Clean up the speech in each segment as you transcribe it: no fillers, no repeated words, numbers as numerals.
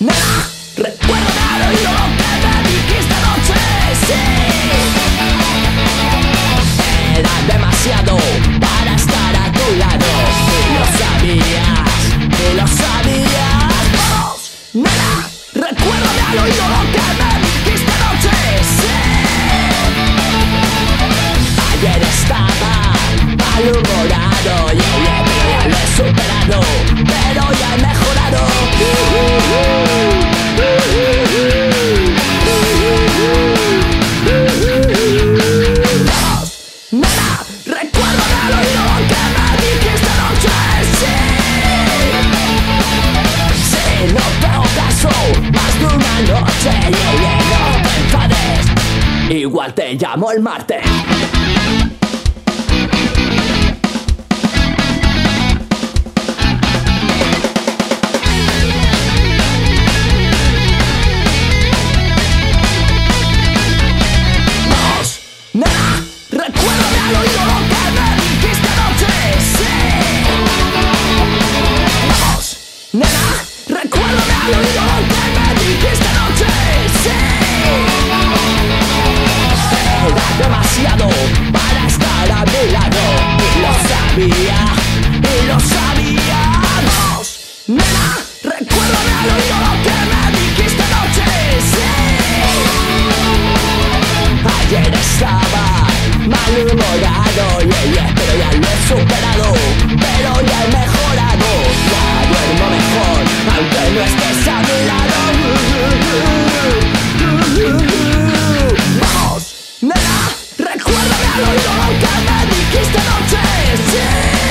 Nada, recuerdo al oído lo que me dijiste anoche, sí. Era demasiado para estar a tu lado. Y lo sabías, y lo sabías. Vamos, nada, recuerdo al oído lo que me dijiste anoche, sí. Ayer estaba malhumorado, pero ya lo he superado, pero ya he mejorado. Vamos, nada, recuerdo al oído lo que me dijiste anoche, sí. Sí, no te hago caso, más de una noche, no te enfades, igual te llamo el martes. Nada, recuérdame al oído lo que me dijiste anoche, sí. Vamos, nada, recuérdame al oído lo que me dijiste anoche, sí. Era demasiado para estar a mi lado, y lo sabía, y lo sabía. Vamos, nada, recuérdame al oído lo que me dijiste anoche, sí. Ayer estaba malhumorado, pero ya lo he superado, pero ya he mejorado. Ya duermo mejor, aunque no estés a mi lado. Vamos, nada, recuérdame al oído lo que me dijiste anoche, sí.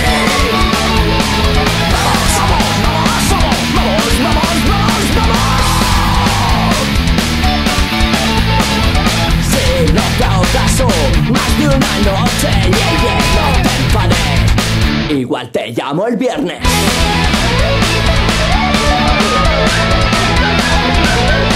Vamos, vamos, vamos, vamos, vamos, vamos, vamos. No te hago caso, más de una noche, no te enfades, igual te llamo el viernes.